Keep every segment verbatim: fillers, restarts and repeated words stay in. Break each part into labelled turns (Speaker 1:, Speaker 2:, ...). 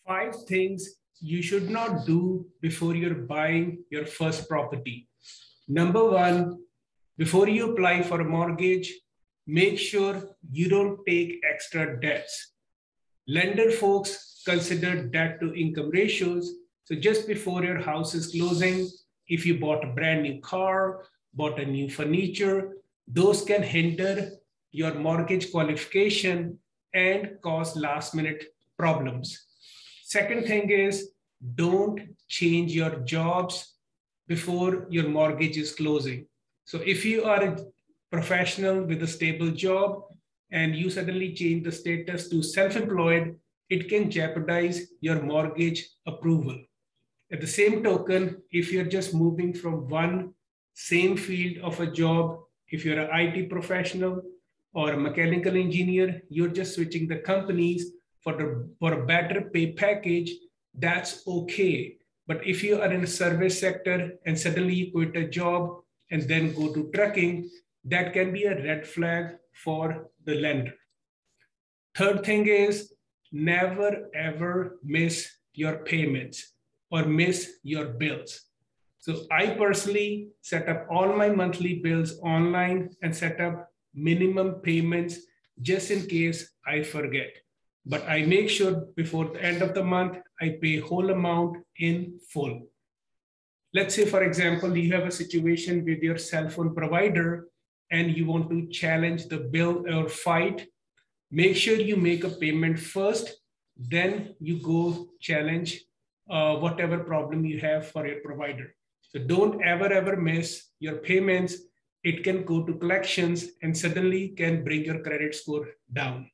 Speaker 1: Five things you should not do before you're buying your first property. Number one, before you apply for a mortgage, make sure you don't take extra debts. Lender folks consider debt to income ratios. So just before your house is closing, if you bought a brand new car, bought a new furniture, those can hinder your mortgage qualification and cause last minute problems. Second thing is, don't change your jobs before your mortgage is closing. So if you are a professional with a stable job and you suddenly change the status to self-employed, it can jeopardize your mortgage approval. At the same token, if you're just moving from one same field of a job, if you're an I T professional or a mechanical engineer, you're just switching the companies for, the, for a better pay package, that's okay. But if you are in a service sector and suddenly you quit a job and then go to trucking, that can be a red flag for the lender. Third thing is, never ever miss your payments or miss your bills. So I personally set up all my monthly bills online and set up minimum payments just in case I forget. But I make sure before the end of the month, I pay whole amount in full. Let's say, for example, you have a situation with your cell phone provider and you want to challenge the bill or fight. Make sure you make a payment first, then you go challenge uh, whatever problem you have for your provider. So don't ever, ever miss your payments. It can go to collections and suddenly can bring your credit score down.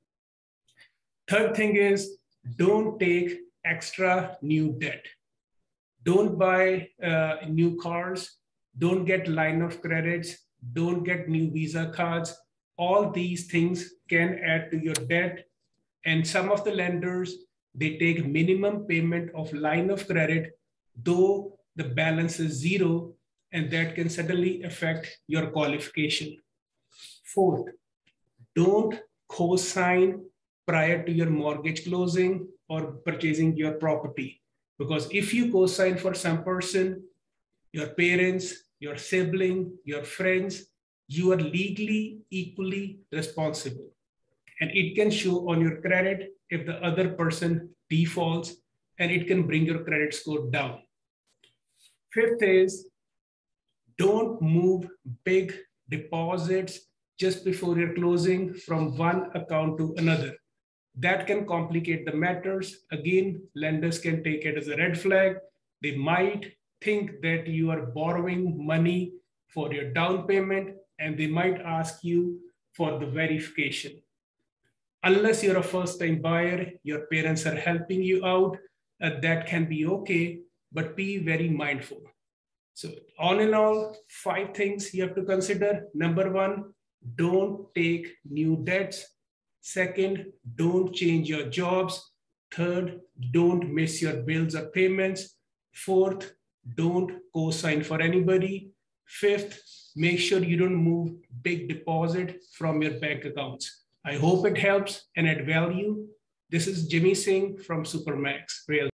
Speaker 1: Third thing is, don't take extra new debt. Don't buy uh, new cars. Don't get line of credits. Don't get new Visa cards. All these things can add to your debt. And some of the lenders, they take minimum payment of line of credit, though the balance is zero, and that can suddenly affect your qualification. Fourth, don't co-sign prior to your mortgage closing or purchasing your property. Because if you co-sign for some person, your parents, your sibling, your friends, you are legally equally responsible. And it can show on your credit if the other person defaults, and it can bring your credit score down. Fifth is, don't move big deposits just before your closing from one account to another. That can complicate the matters. Again, lenders can take it as a red flag. They might think that you are borrowing money for your down payment, and they might ask you for the verification. Unless you're a first-time buyer, your parents are helping you out, uh, that can be okay, but be very mindful. So all in all, five things you have to consider. Number one, don't take new debts. Second, don't change your jobs. Third, don't miss your bills or payments. Fourth, don't co-sign for anybody. Fifth, make sure you don't move big deposit from your bank accounts. I hope it helps and add value. This is Jimmy Singh from Supermax Real.